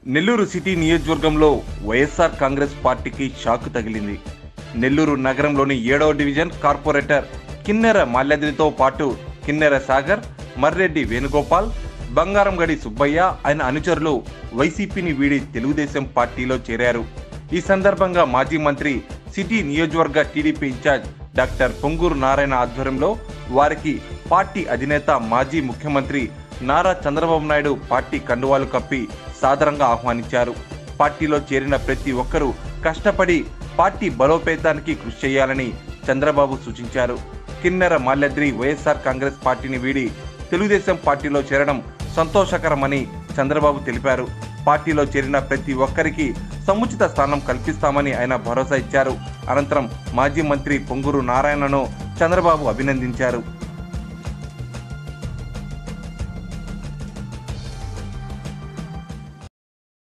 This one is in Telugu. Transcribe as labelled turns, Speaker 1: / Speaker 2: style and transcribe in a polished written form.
Speaker 1: నెల్లూరు సిటీ నియోజకవర్గంలో వైఎస్ఆర్ కాంగ్రెస్ పార్టీకి షాక్ తగిలింది. నెల్లూరు నగరంలోని 7వ డివిజన్ కార్పొరేటర్ కిన్నెర మాల్యాద్రితో పాటు కిన్నెర సాగర్, మర్రెడ్డి వేణుగోపాల్, బంగారంగడి సుబ్బయ్య ఆయన అనుచరులు వైసీపీని వీడి తెలుగుదేశం పార్టీలో చేరారు. ఈ సందర్భంగా మాజీ మంత్రి, సిటీ నియోజకవర్గ TDP in charge doctor Ponguru Narayana ఆధ్వర్యంలో వారికి పార్టీ అధినేత మాజీ ముఖ్యమంత్రి నారా చంద్రబాబు నాయుడు పార్టీ కండువాలు కప్పి సాదరంగా ఆహ్వానించారు. పార్టీలో చేరిన ప్రతి ఒక్కరూ కష్టపడి పార్టీ బలోపేతానికి కృషి చేయాలని చంద్రబాబు సూచించారు. కిన్నెర మాల్యాద్రి వైఎస్ఆర్ కాంగ్రెస్ పార్టీని వీడి తెలుగుదేశం పార్టీలో చేరడం సంతోషకరమని చంద్రబాబు తెలిపారు. పార్టీలో చేరిన ప్రతి ఒక్కరికి సముచిత స్థానం కల్పిస్తామని ఆయన భరోసా ఇచ్చారు. అనంతరం మాజీ మంత్రి పొంగూరు నారాయణను చంద్రబాబు అభినందించారు.